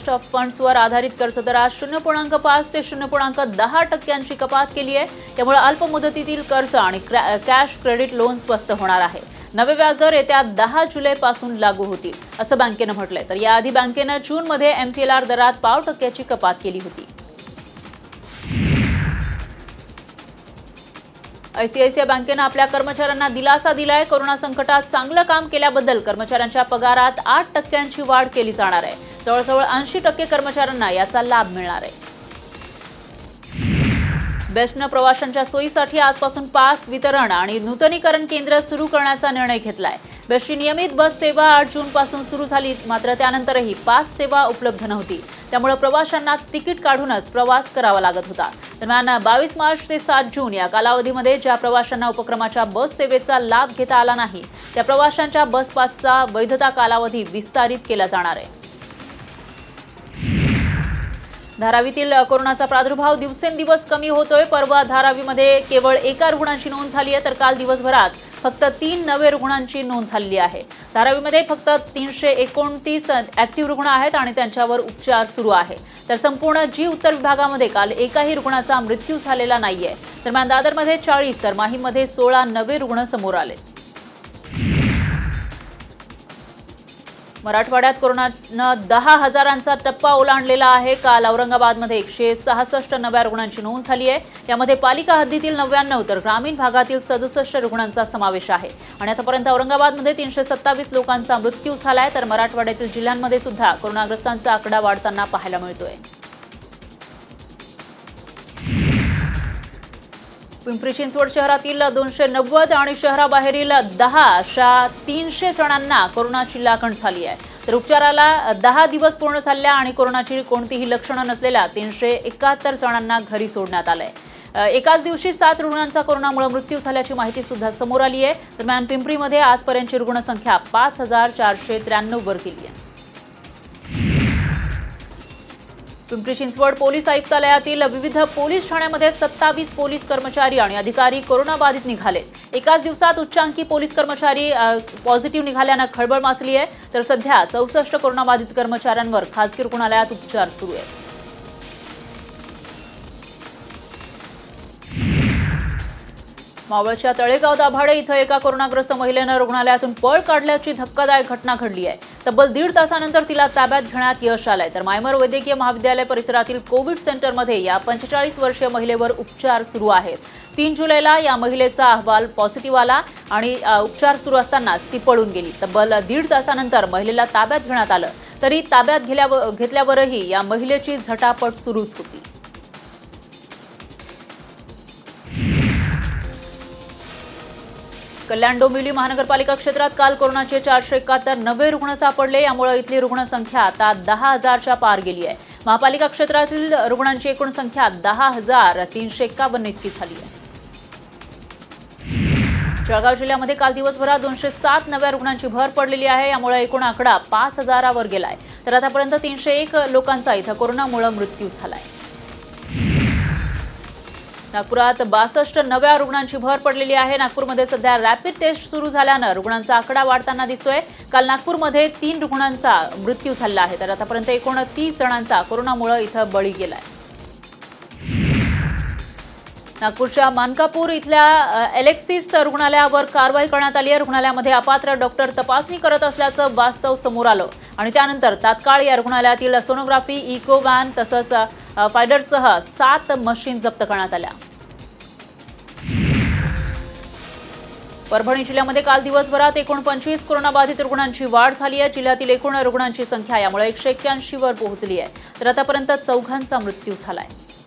Of फंड्सवर आधारित कर्जदरात 0.5 ते 0.10% कपात केली आहे। त्यामुळे अल्प मुदतीतील कर्ज आणि कॅश क्रेडिट लोन स्वस्त होणार आहे। नवे व्याजदर येत्या 10 जुलैपासून लागू होतील असं बँकेनं म्हटलंय। तर याआधी बँकेनं जूनमध्ये MCLR दरात 0.5% कपात केली होती। ICICI बँकेनं आपल्या कर्मचाऱ्यांना दिलासा दिलाय। कोरोना संकटात चांगलं काम केल्याबद्दल कर्मचाऱ्यांच्या पगारात 8% वाढ केली जाणार आहे। जवळजवळ 80% कर्मचाऱ्यांना याचा लाभ मिळणार आहे। बेस्टनं प्रवाशांच्या सोयीसाठी आजपासून पास वितरण आणि नूतनीकरण केंद्र सुरू करण्याचा निर्णय घेतलाय। बेस्टची नियमित बस सेवा 8 जूनपासून सुरू झाली, मात्र त्यानंतरही पास सेवा उपलब्ध नव्हती। त्यामुळे प्रवाशांना तिकीट काढूनच प्रवास करावा लागत होता। दरम्यान 22 मार्च ते 7 जून या कालावधीमध्ये ज्या प्रवाशांना उपक्रमाच्या बस सेवेचा लाभ घेता आला नाही, त्या प्रवाशांच्या बस पासचा वैधता कालावधी विस्तारित केला जाणार आहे। धारावीतील कोरोनाचा प्रादुर्भाव दिवसेंदिवस कमी होतोय। परवा धारावीमध्ये केवळ एका रुग्णांची नोंद झाली आहे, तर काल दिवसभरात फक्त 3 नवे रुग्णांची नोंद झाली आहे। धारावीमध्ये फक्त 329 ऍक्टिव्ह रुग्ण आहेत आणि त्यांच्यावर उपचार सुरू आहे। तर संपूर्ण उत्तर विभागामध्ये काल एकाही रुग्णाचा मृत्यू झालेला नाहीये। दरम्यान दादरमध्ये 40 तर माहीमध्ये 16 नवे रुग्ण समोर आले। मराठवाड्यात कोरोनानं 10,000चा टप्पा ओलांडलेला आहे। काल औरंगाबादमध्ये 166 नव्या रुग्णांची नोंद झाली आहे। यामध्ये पालिका हद्दीतील 99 तर ग्रामीण भागातील 67 रुग्णांचा समावेश आहे। आणि आतापर्यंत औरंगाबादमध्ये 327 लोकांचा मृत्यू झालाय, तर मराठवाड्यातील जिल्ह्यांमध्ये सुद्धा कोरोनाग्रस्तांचा आकडा वाढताना पाहायला मिळतोय। पिंपरी चिंचवड शहरातील 290 आणि शहराबाहेरील 10 अशा 300 जणांना कोरोनाची लागण झाली आहे। तर उपचाराला 10 दिवस पूर्ण झालेल्या आणि कोरोनाची कोणतीही लक्षणं नसलेल्या 371 जणांना घरी सोडण्यात आलंय। एकाच दिवशी 7 रुग्णांचा कोरोनामुळे मृत्यू झाल्याची माहिती सुद्धा समोर आली आहे। दरम्यान पिंपरीमध्ये आजपर्यंतची रुग्णसंख्या 5493 वर गेली आहे। पिंपरी चिंचवड पोलीस आयुक्तालयातील विविध पोलीस ठाण्यामध्ये 27 पोलीस कर्मचारी आणि अधिकारी कोरोनाबाधित निघाले। एकाच दिवसात उच्चांकी पोलीस कर्मचारी पॉझिटिव्ह निघाल्यानं खळबळ माजली आहे। तर सध्या 64 कोरोनाबाधित कर्मचाऱ्यांवर खासगी रुग्णालयात उपचार सुरू आहेत। मावळच्या तळेगाव दाभाडे इथं एका कोरोनाग्रस्त महिलेनं रुग्णालयातून पळ काढल्याची धक्कादायक घटना घडली आहे। तब्बल 1.5 तासानंतर तिला ताब्यात घेण्यात यश आलंय। तर मायमर वैद्यकीय महाविद्यालय परिसरातील कोविड सेंटरमध्ये या 45 वर्षीय महिलेवर उपचार सुरू आहेत। 3 जुलैला या महिलेचा अहवाल पॉझिटिव्ह आला आणि उपचार सुरू असतानाच ती पळून गेली। तब्बल 1.5 तासानंतर महिलेला ताब्यात घेण्यात आलं, तरी ताब्यात घेतल्यावरही या महिलेची झटापट सुरूच होती। कल्याण डोंबिवली महानगरपालिका क्षेत्रात काल कोरोनाचे 471 नवे रुग्ण सापडले। यामुळे इथली रुग्णसंख्या आता 10,000च्या पार गेली आहे। महापालिका क्षेत्रातील रुग्णांची एकूण संख्या 10,351 इतकी झाली आहे। जळगाव जिल्ह्यामध्ये काल दिवसभरात 207 नव्या रुग्णांची भर पडलेली आहे। यामुळे एकूण आकडा 5,000वर गेलाय। तर आतापर्यंत 301 लोकांचा इथं कोरोनामुळे मृत्यू झालाय। नागपुरात 62 नव्या रुग्णांची भर पडलेली आहे। नागपूरमध्ये सध्या रॅपिड टेस्ट सुरू झाल्यानं रुग्णांचा आकडा वाढताना दिसतोय। काल नागपूरमध्ये 3 रुग्णांचा मृत्यू झाला आहे, तर आतापर्यंत एकूण 30 जणांचा कोरोनामुळे इथं बळी गेलाय। नागपूरच्या मानकापूर इथल्या एलेक्सिस रुग्णालयावर कारवाई करण्यात आली आहे। रुग्णालयामध्ये अपात्र डॉक्टर तपासणी करत असल्याचं वास्तव समोर आलं आणि त्यानंतर तात्काळ या रुग्णालयातील सोनोग्राफी, इको व्हॅन तसंच फायडरसह 7 मशीन जप्त करण्यात आल्या। परभणी जिल्ह्यामध्ये काल दिवसभरात एकूण 25 कोरोनाबाधित रुग्णांची वाढ झाली आहे। जिल्ह्यातील एकूण रुग्णांची संख्या यामुळे 181 वर पोहोचली आहे। तर आतापर्यंत 4 मृत्यू झालाय।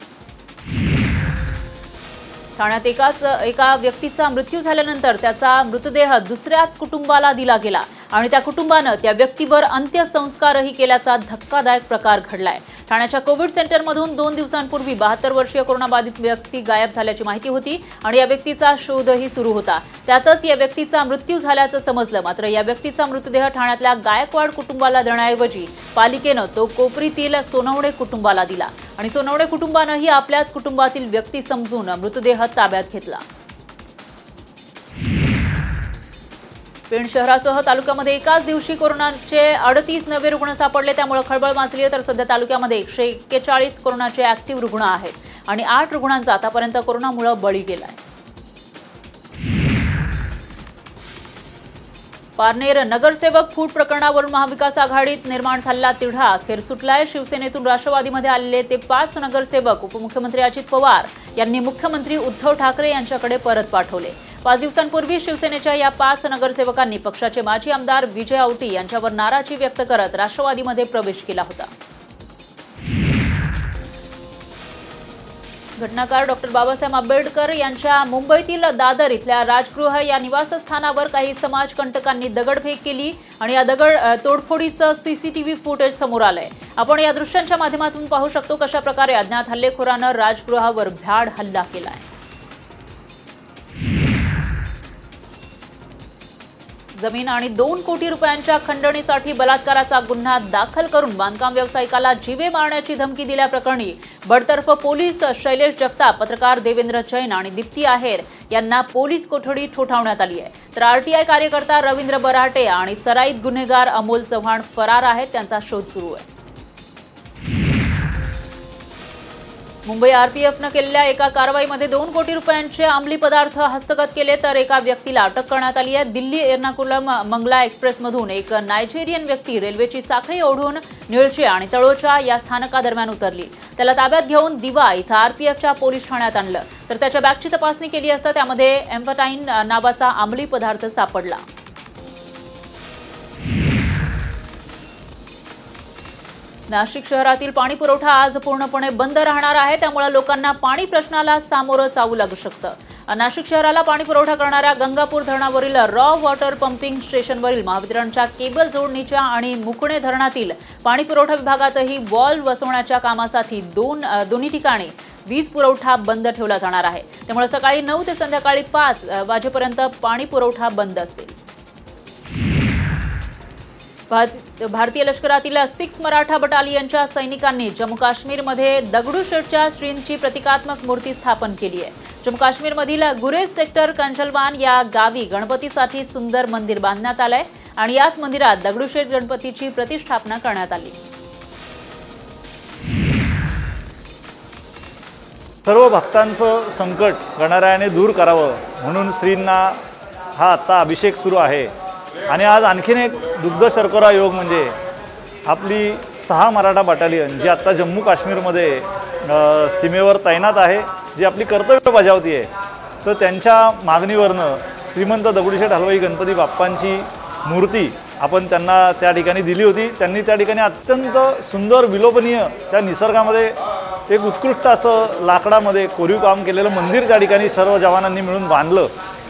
ठाण्यात एका व्यक्तीचा मृत्यू झाल्यानंतर त्याचा मृतदेह दुसऱ्याच कुटुंबाला दिला गेला आणि त्या कुटुंबानं त्या व्यक्तीवर अंत्यसंस्कारही केल्याचा धक्कादायक प्रकार घडलाय। ठाण्याच्या कोविड सेंटरमधून 2 दिवसांपूर्वी 72 वर्षीय कोरोनाबाधित व्यक्ती गायब झाल्याची माहिती होती आणि या व्यक्तीचा शोधही सुरू होता। त्यातच या व्यक्तीचा मृत्यू झाल्याचं समजलं, मात्र या व्यक्तीचा मृतदेह ठाण्यातल्या गायकवाड कुटुंबाला देण्याऐवजी पालिकेनं तो कोपरीतील सोनवणे कुटुंबाला दिला आणि सोनवणे कुटुंबानंही आपल्याच कुटुंबातील व्यक्ती समजून मृतदेह ताब्यात घेतला। पेण शहरासह तालुक्यामध्ये एकाच दिवशी कोरोनाचे 38 नवे रुग्ण सापडले, त्यामुळे खळबळ माजली आहे। तर सध्या तालुक्यामध्ये 141 कोरोनाचे ऍक्टिव्ह रुग्ण आहेत आणि 8 रुग्णांचा आतापर्यंत कोरोनामुळे बळी गेलाय। पारनेर नगरसेवक फूट प्रकरणावरून महाविकास आघाडीत निर्माण झालेला तिढा अखेर सुटलाय। शिवसेनेतून राष्ट्रवादीमध्ये आलेले ते 5 नगरसेवक उपमुख्यमंत्री अजित पवार यांनी मुख्यमंत्री उद्धव ठाकरे यांच्याकडे परत पाठवले। 5 दिवसांपूर्वी शिवसेनेच्या या 5 नगरसेवकांनी पक्षाचे माजी आमदार विजय औटी यांच्यावर नाराजी व्यक्त करत राष्ट्रवादीमध्ये प्रवेश केला होता। घटनाकार डॉक्टर बाबासाहेब आंबेडकर यांच्या मुंबईतील दादर इथल्या राजगृह या निवासस्थानावर काही समाजकंटकांनी दगडफेक केली आणि या तोडफोडीचं सीसीटीव्ही फुटेज समोर आलंय। आपण या दृश्यांच्या माध्यमातून पाहू शकतो कशा प्रकारे अज्ञात हल्लेखोरानं राजगृहावर भ्याड हल्ला केलाय। जमीन आणि 2 कोटी रुपयांच्या खंडणीसाठी बलात्काराचा गुन्हा दाखल करून बांधकाम व्यावसायिकाला जीवे मारण्याची धमकी दिल्याप्रकरणी बडतर्फ पोलीस शैलेश जगताप, पत्रकार देवेंद्र जैन आणि दीप्ती आहेर यांना पोलीस कोठडी ठोठावण्यात आली आहे। तर आरटीआय कार्यकर्ता रवींद्र बराटे आणि सराईत गुन्हेगार अमोल चव्हाण फरार आहेत, त्यांचा शोध सुरू आहे। मुंबई आरपीएफनं केलेल्या एका कारवाईमध्ये 2 कोटी रुपयांचे अंमली पदार्थ हस्तगत केले, तर एका व्यक्तीला अटक करण्यात आली आहे। दिल्ली एर्नाकुलम मंगला एक्सप्रेसमधून एक नायजेरियन व्यक्ती रेल्वेची साखळी ओढून निळचे आणि तळोजा या स्थानकादरम्यान उतरली। त्याला ताब्यात घेऊन दिवा इथं आरपीएफच्या पोलीस ठाण्यात आणलं, तर त्याच्या बॅगची तपासणी केली असता त्यामध्ये एम्फेटाईन नावाचा अंमली पदार्थ सापडला। नाशिक शहरातील पाणी पुरवठा आज पूर्णपणे बंद राहणार आहे, त्यामुळे लोकांना पाणी प्रश्नाला सामोरं जावं लागू शकतं। नाशिक शहराला पाणी पुरवठा करणाऱ्या गंगापूर धरणावरील रॉ वॉटर पंपिंग स्टेशनवरील महावितरणच्या केबल जोडणीच्या आणि मुकणे धरणातील पाणी पुरवठा विभागातही वॉल बसवण्याच्या कामासाठी दोन्ही ठिकाणी वीज पुरवठा बंद ठेवला जाणार आहे। त्यामुळे सकाळी 9 ते संध्याकाळी 5 वाजेपर्यंत पाणी पुरवठा बंद असेल। भारतीय लष्करातील 6 मराठा बटालियनच्या सैनिकांनी जम्मू काश्मीरमध्ये दगडूशेठच्या श्रींची प्रतिकात्मक मूर्ती स्थापन केली आहे। जम्मू काश्मीरमधील गुरेज सेक्टर कंजलवान या गावी गणपतीसाठी सुंदर मंदिर बांधण्यात आलंय आणि याच मंदिरात दगडूशेठ गणपतीची प्रतिष्ठापना करण्यात आली। सर्व भक्तांचं संकट गणरायाने दूर करावं म्हणून श्रींना हा आता अभिषेक सुरू आहे। आणि आज आणखीन एक दुग्ध शर्करा योग म्हणजे आपली 6 मराठा बटालियन जी आता जम्मू काश्मीरमध्ये सीमेवर तैनात आहे, जी आपली कर्तव्य बजावती आहे, तर त्यांच्या मागणीवरनं श्रीमंत दगडूशेठ हलवाई गणपती बाप्पांची मूर्ती आपण त्यांना त्या ठिकाणी दिली होती। त्यांनी त्या ठिकाणी अत्यंत सुंदर विलोभनीय त्या निसर्गामध्ये एक उत्कृष्ट असं लाकडामध्ये कोरीव काम केलेलं मंदिर त्या ठिकाणी सर्व जवानांनी मिळून बांधलं।